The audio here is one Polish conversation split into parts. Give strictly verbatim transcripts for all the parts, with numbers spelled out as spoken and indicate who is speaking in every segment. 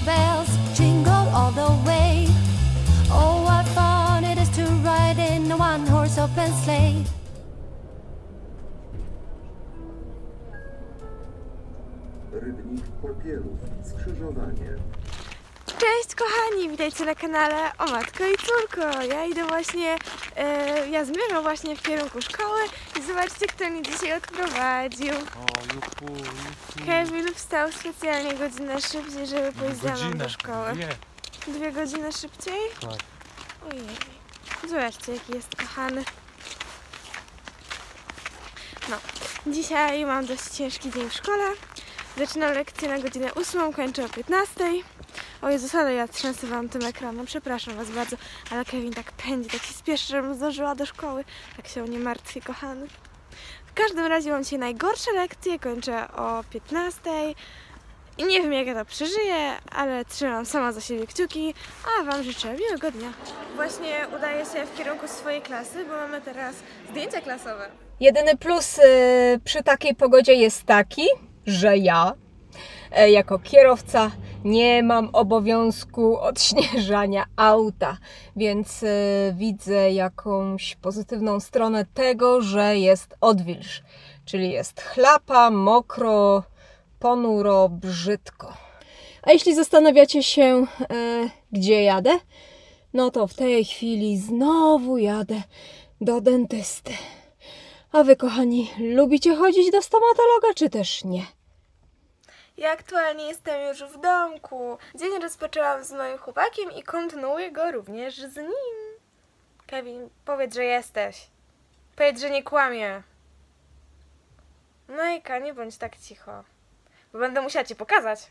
Speaker 1: bells, jingle all the way. Oh, what fun it is to ride in a one-horse open sleigh.
Speaker 2: Rybnik Popierów, skrzyżowanie.
Speaker 3: Cześć kochani, witajcie na kanale O Matko i Córko. Ja idę właśnie, e, ja zmierzam właśnie w kierunku szkoły i zobaczcie, kto mnie dzisiaj odprowadził.
Speaker 4: O, juhu, juhu.
Speaker 3: Kevin wstał specjalnie godzinę szybciej, żeby pójść ze mną do szkoły.
Speaker 4: Dwie.
Speaker 3: Dwie godziny szybciej?
Speaker 4: Tak.
Speaker 3: Ojej, zobaczcie jaki jest kochany. No, dzisiaj mam dość ciężki dzień w szkole. Zaczynam lekcję na godzinę ósmą, kończę o piętnastej. O Jezus, ale ja trzęsę wam tym ekranem, przepraszam was bardzo, ale Kevin tak pędzi, tak się spieszy, żebym zdążyła do szkoły. Tak się o nie martwi, kochany. W każdym razie mam dzisiaj najgorsze lekcje, kończę o piętnastej. I nie wiem jak ja to przeżyję, ale trzymam sama za siebie kciuki, a wam życzę miłego dnia. Właśnie udaję się w kierunku swojej klasy, bo mamy teraz zdjęcia klasowe.
Speaker 5: Jedyny plus y, przy takiej pogodzie jest taki, że ja y, jako kierowca nie mam obowiązku odśnieżania auta, więc y, widzę jakąś pozytywną stronę tego, że jest odwilż, czyli jest chlapa, mokro, ponuro, brzydko. A jeśli zastanawiacie się, y, gdzie jadę, no to w tej chwili znowu jadę do dentysty. A wy, kochani, lubicie chodzić do stomatologa, czy też nie?
Speaker 3: Ja aktualnie jestem już w domku. Dzień rozpoczęłam z moim chłopakiem i kontynuuję go również z nim. Kevin, powiedz, że jesteś. Powiedz, że nie kłamie. Majka, nie bądź tak cicho, bo będę musiała ci pokazać.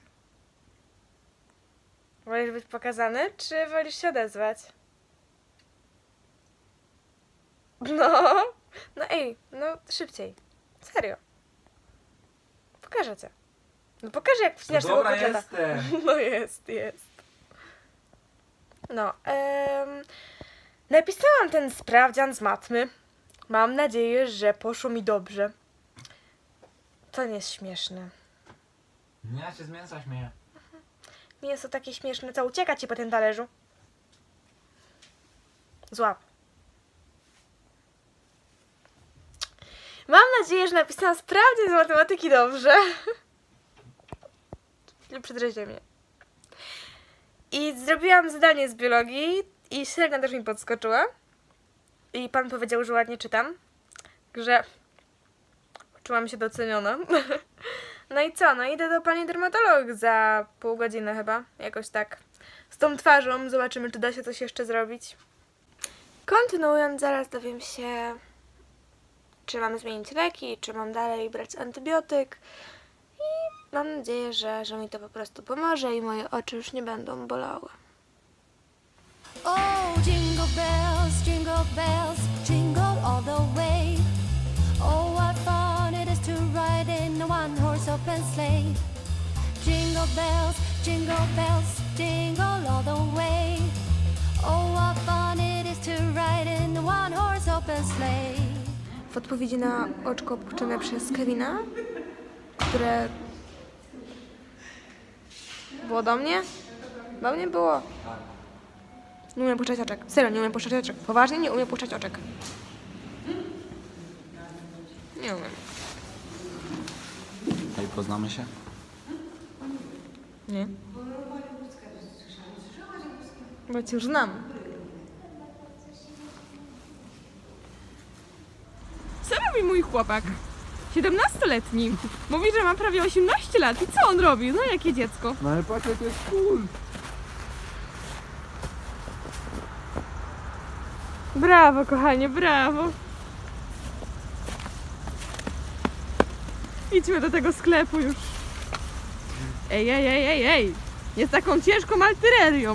Speaker 3: Wolisz być pokazany, czy wolisz się odezwać? No, no ej, no szybciej. Serio. Pokażę cię. No pokażę jak wcinasz tego
Speaker 4: Dobra,
Speaker 3: kotleta.
Speaker 4: jestem.
Speaker 3: No jest, jest. No, um, napisałam ten sprawdzian z matmy. Mam nadzieję, że poszło mi dobrze. To nie jest śmieszne.
Speaker 4: Ja się z mięsa śmieję.
Speaker 3: Nie jest to takie śmieszne, co ucieka ci po tym talerzu. Złap. Mam nadzieję, że napisałam sprawdzian z matematyki dobrze. Nie przedrzeźcie mnie. I zrobiłam zadanie z biologii i średnia też mi podskoczyła. I pan powiedział, że ładnie czytam. Że czułam się doceniona. No i co? No idę do pani dermatolog za pół godziny chyba. Jakoś tak. Z tą twarzą zobaczymy, czy da się coś jeszcze zrobić. Kontynuując, zaraz dowiem się, czy mam zmienić leki, czy mam dalej brać antybiotyk. I mam nadzieję, że, że mi to po prostu pomoże i moje oczy już nie będą bolały.
Speaker 1: Oh, jingle bells, jingle bells, jingle all the way. Oh, what fun it is to ride in a one-horse open sleigh. Jingle bells, jingle bells, jingle all the way. Oh, what fun it is to ride in a one-horse open sleigh.
Speaker 3: W odpowiedzi na oczko opuszczone przez Kevina, które było do mnie? Do mnie było. Nie umiem puszczać oczek. Serio, nie umiem puszczać oczek. Poważnie nie umiem puszczać oczek. Nie umiem.
Speaker 4: Ej, poznamy się?
Speaker 3: Nie. Bo cię już znam.
Speaker 6: Co robi mój chłopak? siedemnastoletni. Mówi, że ma prawie osiemnaście lat. I co on robi? No jakie dziecko.
Speaker 4: No ale patrz, to jest cool.
Speaker 6: Brawo, kochanie, brawo. Idźmy do tego sklepu już. Ej, ej, ej, ej, ej. Jest taką ciężką artylerią.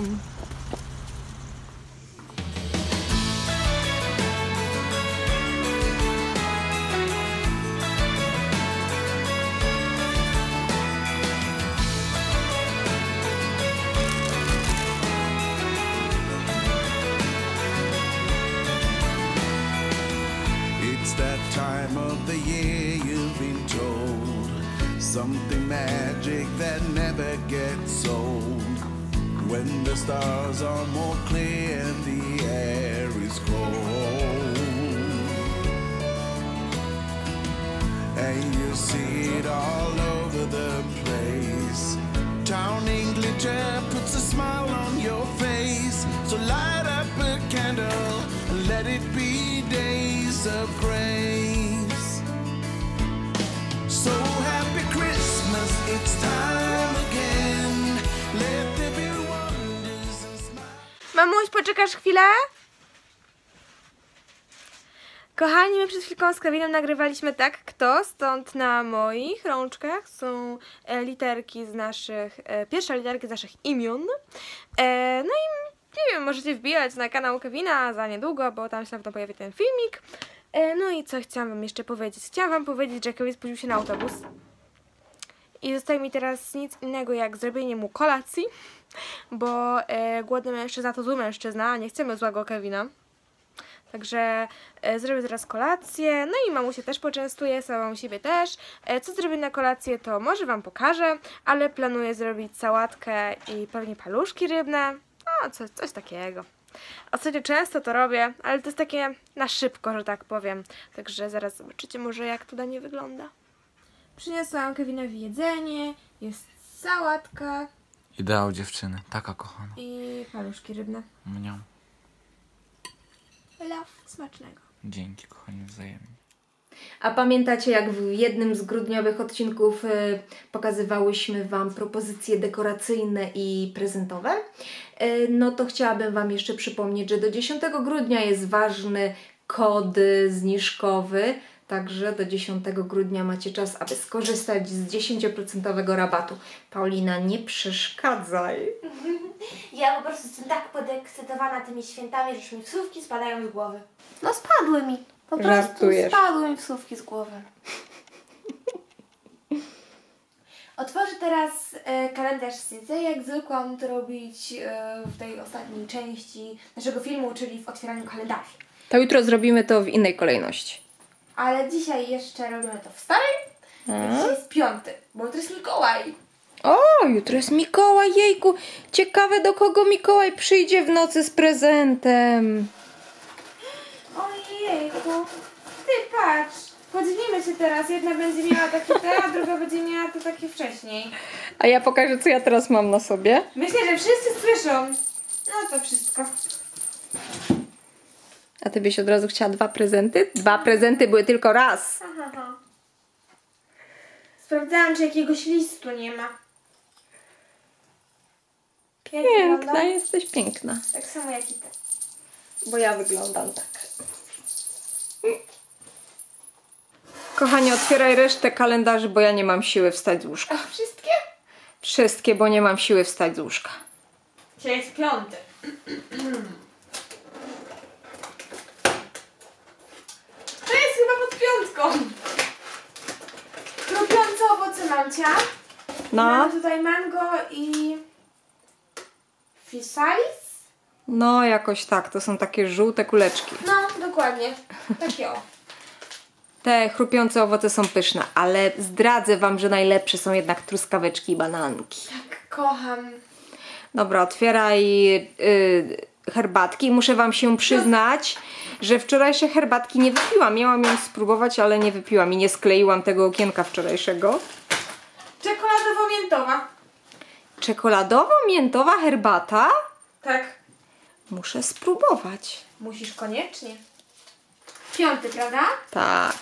Speaker 7: It's that time of the year you've been told. Something magic that never gets old. when the stars are more clear and the air is cold. And you see it all over the place. Towning glitter puts a smile on your face. So light up a candle and let it be days of grace. So happy Christmas, it's time again. Let there be wonders and smiles.
Speaker 3: Mamuś, poczekasz chwilę? Kochani, my przed chwilką z Kevinem nagrywaliśmy tak, kto, stąd na moich rączkach są e, literki z naszych, e, pierwsze literki z naszych imion. E, no i nie wiem, możecie wbijać na kanał Kevina za niedługo, bo tam się na pewno pojawi ten filmik. E, no i co chciałam wam jeszcze powiedzieć? Chciałam wam powiedzieć, że Kevin spóźnił się na autobus. I zostaje mi teraz nic innego jak zrobienie mu kolacji, bo e, głodny mężczyzna to zły mężczyzna, a nie chcemy złego Kevina. Także e, zrobię teraz kolację, no i mamusię też poczęstuję, samą siebie też. E, co zrobię na kolację, to może wam pokażę, ale planuję zrobić sałatkę i pewnie paluszki rybne. No, coś, coś takiego. Ostatnio często to robię, ale to jest takie na szybko, że tak powiem. Także zaraz zobaczycie może, jak to danie wygląda. Przyniosłam Kevinowi jedzenie, jest sałatka
Speaker 4: Ideał dziewczyny, taka kochana.
Speaker 3: i paluszki rybne.
Speaker 4: Mniam.
Speaker 3: Love, smacznego.
Speaker 4: Dzięki, kochani, wzajemnie.
Speaker 5: A pamiętacie, jak w jednym z grudniowych odcinków y, pokazywałyśmy Wam propozycje dekoracyjne i prezentowe? Y, no to chciałabym Wam jeszcze przypomnieć, że do dziesiątego grudnia jest ważny kod y, zniżkowy, także do dziesiątego grudnia macie czas, aby skorzystać z dziesięcioprocentowego rabatu. Paulina, nie przeszkadzaj.
Speaker 3: Ja po prostu jestem tak podekscytowana tymi świętami, że już mi wsówki spadają z głowy. No spadły mi. Po prostu
Speaker 5: Żartujesz.
Speaker 3: spadły mi wsówki z głowy. Otworzę teraz e, kalendarz Syzy, jak zwykłam to robić e, w tej ostatniej części naszego filmu, czyli w otwieraniu kalendarzy.
Speaker 5: To jutro zrobimy to w innej kolejności.
Speaker 3: Ale dzisiaj jeszcze robimy to w starej, a dzisiaj jest piąty, bo jutro jest Mikołaj.
Speaker 5: O, jutro jest Mikołaj, jejku. Ciekawe, do kogo Mikołaj przyjdzie w nocy z prezentem.
Speaker 3: Ojejku, ty patrz, podzielimy się teraz. Jedna będzie miała takie te, a druga będzie miała to takie wcześniej.
Speaker 5: A ja pokażę, co ja teraz mam na sobie.
Speaker 3: Myślę, że wszyscy słyszą. No to wszystko.
Speaker 5: A ty byś od razu chciała dwa prezenty? Dwa prezenty były tylko raz.
Speaker 3: Aha, aha. Sprawdzałam, czy jakiegoś listu nie ma. Jak
Speaker 5: Piękna,
Speaker 3: wygląda?
Speaker 5: jesteś piękna.
Speaker 3: Tak samo jak i ty.
Speaker 5: Bo ja wyglądam tak. Kochanie, otwieraj resztę kalendarzy, bo ja nie mam siły wstać z łóżka.
Speaker 3: A wszystkie?
Speaker 5: Wszystkie, bo nie mam siły wstać z łóżka.
Speaker 3: Dzisiaj jest piąty. To jest chyba pod piątką. Chrupiące owoce mamcia.
Speaker 5: No,
Speaker 3: Mamy tutaj mango i fisalis.
Speaker 5: no jakoś tak. To są takie żółte kuleczki.
Speaker 3: No, dokładnie. Takie o.
Speaker 5: Te chrupiące owoce są pyszne, ale zdradzę Wam, że najlepsze są jednak truskaweczki i bananki.
Speaker 3: Tak, kocham.
Speaker 5: Dobra, otwieraj yy, herbatki. Muszę Wam się przyznać, że wczorajsze herbatki nie wypiłam. Miałam ją spróbować, ale nie wypiłam i nie skleiłam tego okienka wczorajszego.
Speaker 3: Czekoladowo-miętowa.
Speaker 5: Czekoladowo-miętowa herbata?
Speaker 3: Tak.
Speaker 5: Muszę spróbować.
Speaker 3: Musisz koniecznie. Piąty, prawda?
Speaker 5: Tak.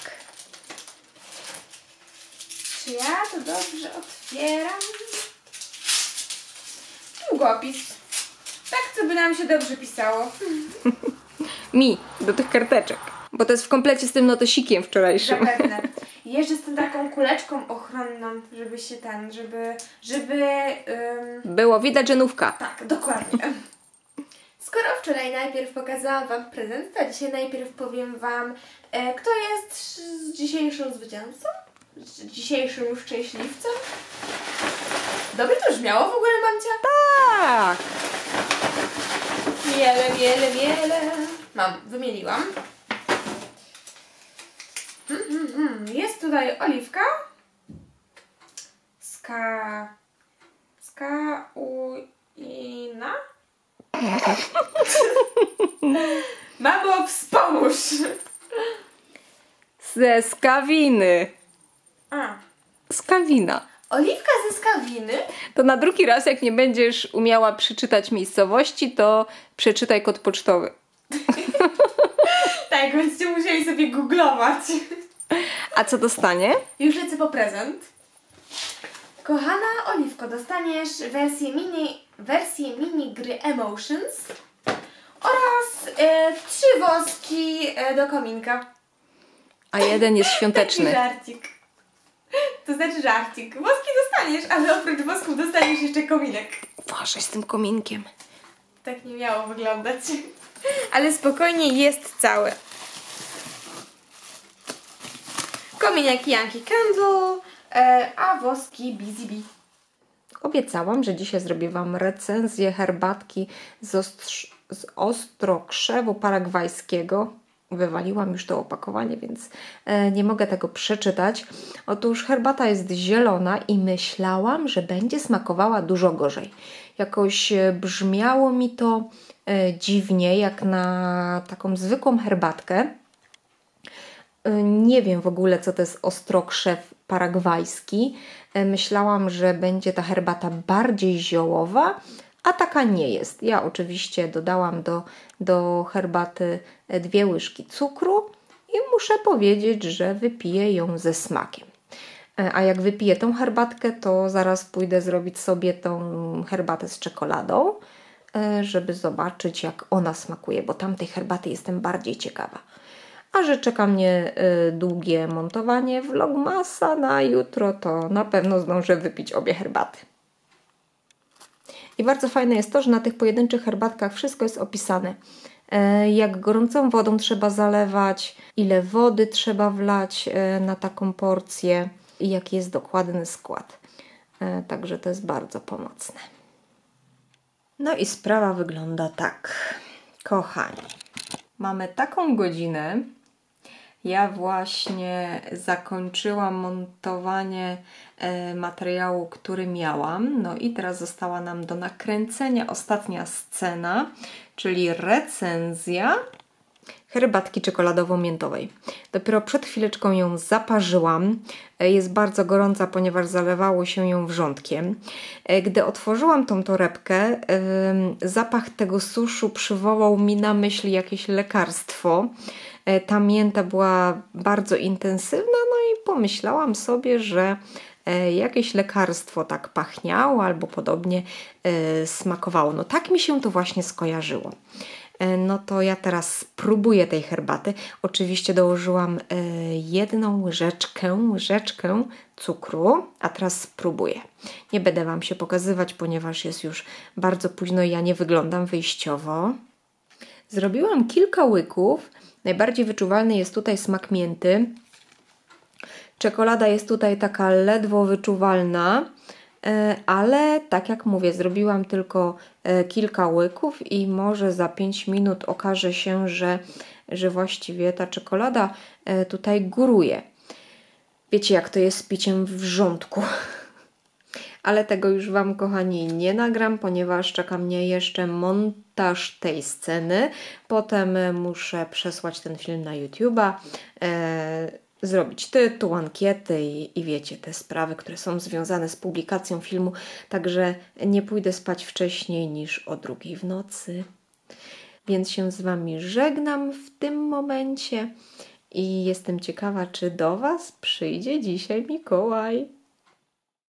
Speaker 3: Czy ja to dobrze otwieram? Długopis. Tak, co by nam się dobrze pisało.
Speaker 5: Mi, do tych karteczek. Bo to jest w komplecie z tym notesikiem wczorajszym.
Speaker 3: Zapewne. I jeszcze z tą taką kuleczką ochronną, żeby się ten, żeby, żeby... Ym...
Speaker 5: Było widać, że nówka.
Speaker 3: Tak, dokładnie. Skoro wczoraj najpierw pokazałam Wam prezent, to dzisiaj najpierw powiem Wam, e, kto jest z dzisiejszą zwycięzcą? Z dzisiejszym już szczęśliwcem? Dobrze to brzmiało w ogóle, mamcia?
Speaker 5: Tak.
Speaker 3: Wiele, wiele, wiele. Mam, wymieniłam. Mm, mm, mm. Jest tutaj oliwka. Ska... Ska... U... I... Mamo, wspomóż!
Speaker 5: Ze skawiny.
Speaker 3: A.
Speaker 5: Skawina.
Speaker 3: Oliwka ze skawiny?
Speaker 5: To na drugi raz, jak nie będziesz umiała przeczytać miejscowości, to przeczytaj kod pocztowy.
Speaker 3: Tak, będziecie musieli sobie googlować.
Speaker 5: A co dostanie?
Speaker 3: Już lecę po prezent. Kochana Oliwko, dostaniesz wersję mini, wersję mini gry Emotions oraz e, trzy woski e, do kominka.
Speaker 5: A jeden jest świąteczny.
Speaker 3: Taki żarcik. To znaczy żarcik. Woski dostaniesz, ale oprócz wosków dostaniesz jeszcze kominek.
Speaker 5: Uważaj z tym kominkiem.
Speaker 3: Tak nie miało wyglądać. Ale spokojnie, jest cały. Kominek Yankee Candle, e, a woski Busy Bee.
Speaker 5: Obiecałam, że dzisiaj zrobię Wam recenzję herbatki z, ostrz- z ostrokrzewu paragwajskiego. Wywaliłam już to opakowanie, więc e, nie mogę tego przeczytać. Otóż herbata jest zielona i myślałam, że będzie smakowała dużo gorzej. Jakoś e, brzmiało mi to e, dziwnie, jak na taką zwykłą herbatkę. E, nie wiem w ogóle, co to jest ostrokrzew paragwajski. E, myślałam, że będzie ta herbata bardziej ziołowa, a taka nie jest. Ja oczywiście dodałam do, do herbaty dwie łyżki cukru i muszę powiedzieć, że wypiję ją ze smakiem. A jak wypiję tą herbatkę, to zaraz pójdę zrobić sobie tą herbatę z czekoladą, żeby zobaczyć, jak ona smakuje, bo tamtej herbaty jestem bardziej ciekawa. A że czeka mnie długie montowanie vlogmasa na jutro, to na pewno zdążę wypić obie herbaty. I bardzo fajne jest to, że na tych pojedynczych herbatkach wszystko jest opisane. Jak gorącą wodą trzeba zalewać, ile wody trzeba wlać na taką porcję i jaki jest dokładny skład. Także to jest bardzo pomocne. No i sprawa wygląda tak. Kochani, mamy taką godzinę. Ja właśnie zakończyłam montowanie e, materiału, który miałam. No i teraz została nam do nakręcenia ostatnia scena, czyli recenzja herbatki czekoladowo-miętowej. Dopiero przed chwileczką ją zaparzyłam. E, jest bardzo gorąca, ponieważ zalewało się ją wrzątkiem. E, gdy otworzyłam tą torebkę, e, zapach tego suszu przywołał mi na myśl jakieś lekarstwo. Ta mięta była bardzo intensywna, no i pomyślałam sobie, że jakieś lekarstwo tak pachniało albo podobnie smakowało. No tak mi się to właśnie skojarzyło. No to ja teraz spróbuję tej herbaty. Oczywiście dołożyłam jedną łyżeczkę, łyżeczkę cukru, a teraz spróbuję. Nie będę Wam się pokazywać, ponieważ jest już bardzo późno i ja nie wyglądam wyjściowo. Zrobiłam kilka łyków. Najbardziej wyczuwalny jest tutaj smak mięty. Czekolada jest tutaj taka ledwo wyczuwalna, ale tak jak mówię, zrobiłam tylko kilka łyków i może za pięć minut okaże się, że, że właściwie ta czekolada tutaj góruje. Wiecie, jak to jest z piciem w wrzątku. Ale tego już Wam, kochani, nie nagram, ponieważ czeka mnie jeszcze montaż tej sceny. Potem muszę przesłać ten film na YouTube'a, e, zrobić tytuł, ankiety i, i wiecie, te sprawy, które są związane z publikacją filmu. Także nie pójdę spać wcześniej niż o drugiej w nocy. Więc się z Wami żegnam w tym momencie i jestem ciekawa, czy do Was przyjdzie dzisiaj Mikołaj.